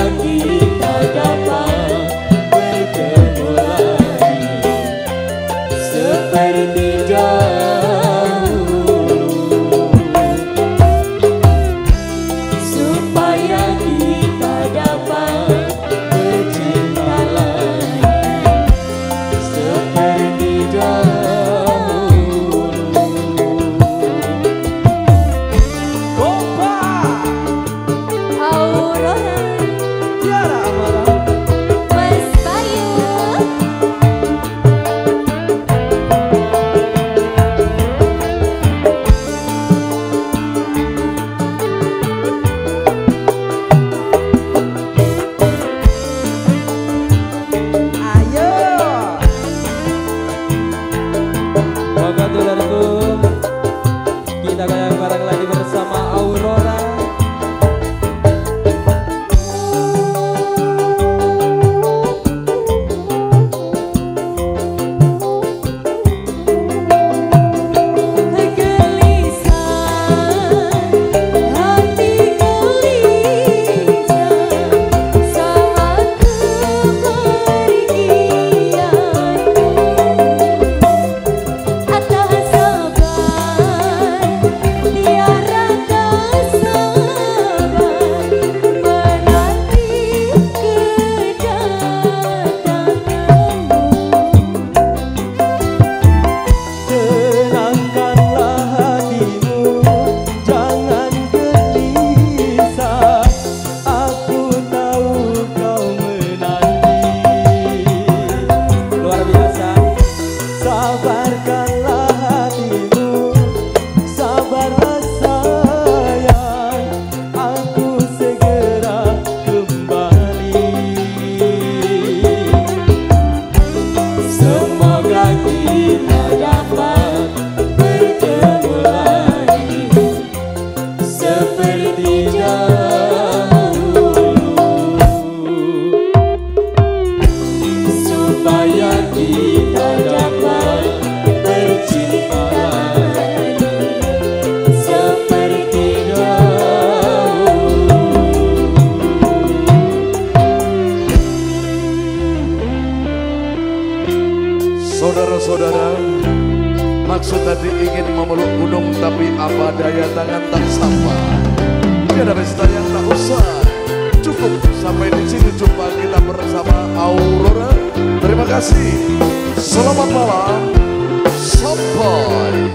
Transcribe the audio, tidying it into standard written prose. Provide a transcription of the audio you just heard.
kita dapat bertemu lagi seperti dahulu, supaya kita dapat bercinta lagi seperti dahulu. Kompa Aurora Tiara Amara Mas Bayu. ayo monggo dulurku kita goyang bareng lagi bersama Aurora. Semoga kita dapat bertemu lagi seperti dahulu, supaya kita dapat bercinta lagi seperti dahulu. Saudara-saudara, maksud tadi ingin memeluk gunung, tapi apa daya tangan tak sampai. Tiada pesta yang tak usai. Cukup sampai di sini jumpa kita bersama Aurora. Terima kasih. Selamat malam. Sampai